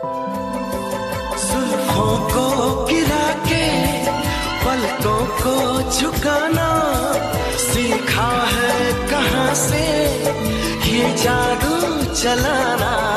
जुल्फों को गिरा के पलकों को झुकाना सीखा है कहाँ से ये जादू चलाना।